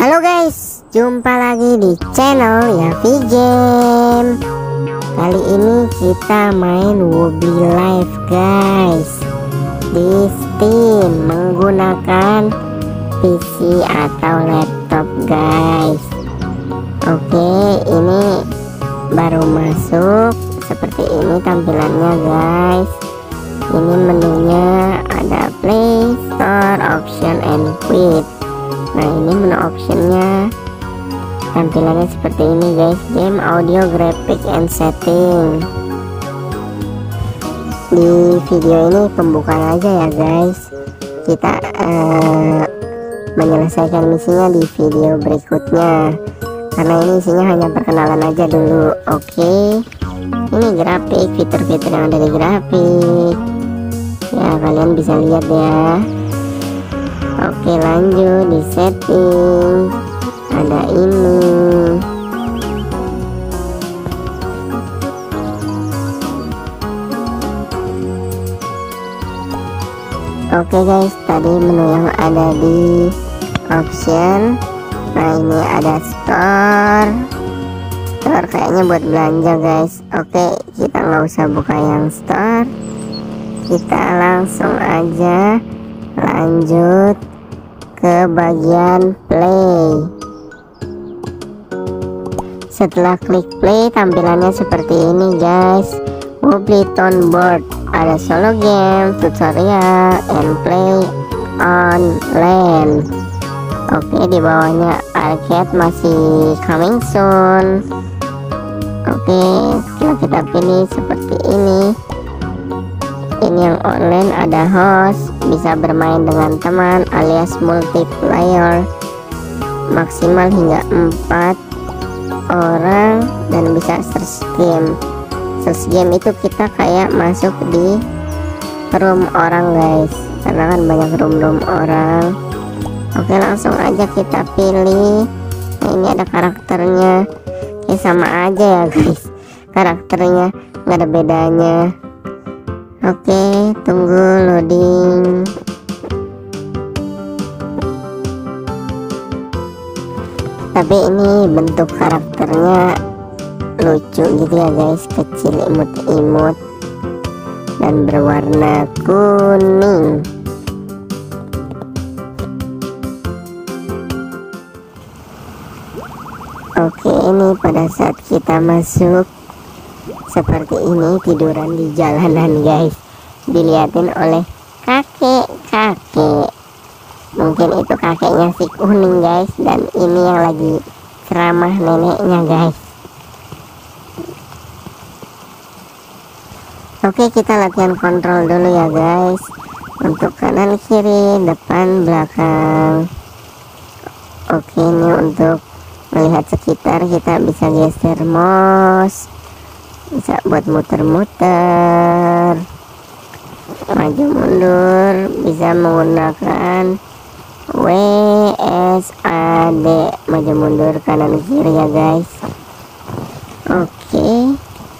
Halo guys, jumpa lagi di channel Yavi Game. Kali ini kita main Wobbly Life guys di Steam menggunakan PC atau laptop guys. Oke, ini baru masuk, seperti ini tampilannya guys. Ini menunya ada Play Store, Option, and Quit. Nah, ini menu optionnya tampilannya seperti ini guys. Game, audio, graphic, and setting. Di video ini pembukaan aja ya guys. Kita menyelesaikan misinya di video berikutnya, karena ini isinya hanya perkenalan aja dulu. Oke, ini grafik, fitur-fitur yang ada di grafik ya, kalian bisa lihat ya. Oke, lanjut di setting, ada ini. Oke guys, tadi menu yang ada di option. Nah, ini ada store kayaknya buat belanja guys. Oke, kita nggak usah buka yang store, kita langsung aja lanjut ke bagian play. Setelah klik play, tampilannya seperti ini guys. Wobbly Town Board, ada solo game, tutorial, and play on land. Oke, di bawahnya arcade masih coming soon. Oke, setelah kita pilih seperti ini. Ini yang online, ada host, bisa bermain dengan teman alias multiplayer maksimal hingga 4 orang, dan bisa search game. Search game itu kita kayak masuk di room orang guys, karena kan banyak room orang. Oke, langsung aja kita pilih. Nah, ini ada karakternya ya, sama aja ya guys, karakternya nggak ada bedanya. Oke, tunggu loading. Tapi ini bentuk karakternya lucu gitu ya guys, kecil, imut-imut, dan berwarna kuning. Oke, ini pada saat kita masuk seperti ini, tiduran di jalanan guys, diliatin oleh kakek-kakek. Mungkin itu kakeknya si kuning guys, dan ini yang lagi ceramah neneknya guys. Oke, kita latihan kontrol dulu ya guys, untuk kanan kiri, depan belakang. Oke, ini untuk melihat sekitar kita bisa geser mouse, bisa buat muter-muter, maju mundur, bisa menggunakan WSAD, maju mundur kanan kiri ya guys. Oke,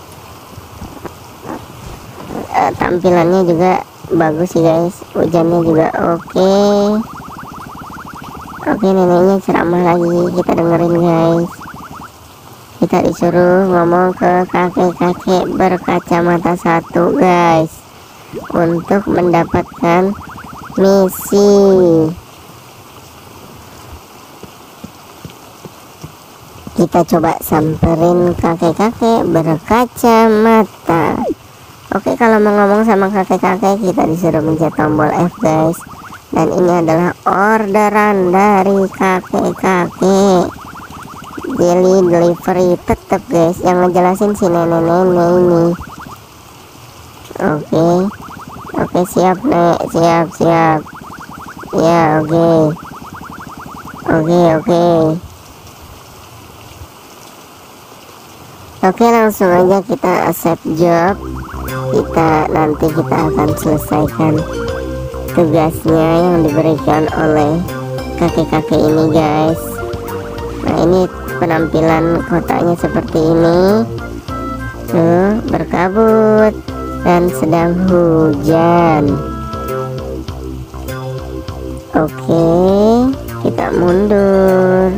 tampilannya juga bagus sih guys, hujannya juga oke. Oke, neneknya ceramah lagi, kita dengerin guys. Kita disuruh ngomong ke kakek-kakek berkacamata 1 guys, untuk mendapatkan misi. Kita coba samperin kakek-kakek berkacamata. Oke, kalau mau ngomong sama kakek-kakek kita disuruh mencet tombol F guys. Dan ini adalah orderan dari kakek-kakek. Daily delivery tetap guys, yang ngejelasin si nenek-nenek ini. Oke, siap nek, siap ya. Oke, langsung aja kita accept job. Nanti kita akan selesaikan tugasnya yang diberikan oleh kakek-kakek ini guys. Nah, ini penampilan kotanya seperti ini. Tuh, berkabut dan sedang hujan. Oke, kita mundur.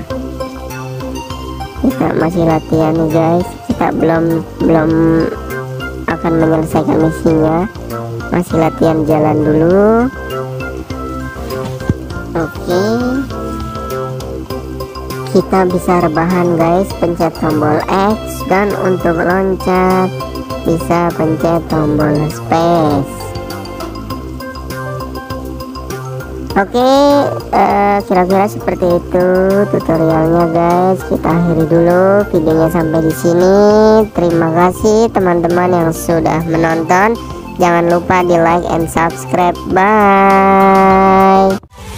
Kita masih latihan nih guys, kita belum akan menyelesaikan misinya, masih latihan jalan dulu. Oke, kita bisa rebahan guys, pencet tombol X, dan untuk loncat bisa pencet tombol space. Oke, kira-kira seperti itu tutorialnya guys. Kita akhiri dulu videonya sampai di sini. Terima kasih teman-teman yang sudah menonton. Jangan lupa di like and subscribe. Bye.